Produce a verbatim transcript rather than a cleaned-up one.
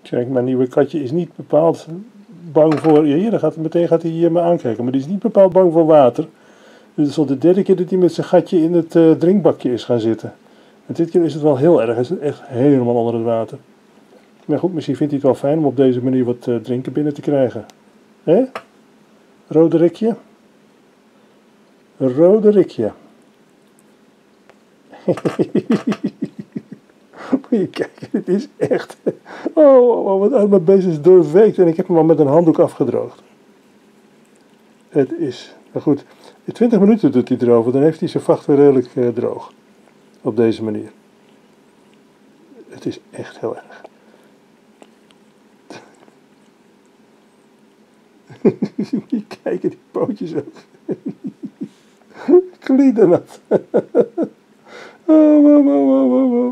Kijk, mijn nieuwe katje is niet bepaald bang voor... Ja, hier, dan gaat, meteen gaat hij me aankijken. Maar die is niet bepaald bang voor water. Dit is al de derde keer dat hij met zijn gatje in het uh, drinkbakje is gaan zitten. En dit keer is het wel heel erg. Hij is echt helemaal onder het water. Maar goed, misschien vindt hij het wel fijn om op deze manier wat uh, drinken binnen te krijgen. Hé? Roderikje? Roderikje. Moet je kijken, dit is echt... Oh, oh, wat uit mijn beest is doorweekt en ik heb hem al met een handdoek afgedroogd. Het is... Maar goed, in twintig minuten doet hij erover, dan heeft hij zijn vacht weer redelijk uh, droog. Op deze manier. Het is echt heel erg. Moet je kijken, die pootjes ook. Gliedernat. Oh, oh, oh, oh, oh.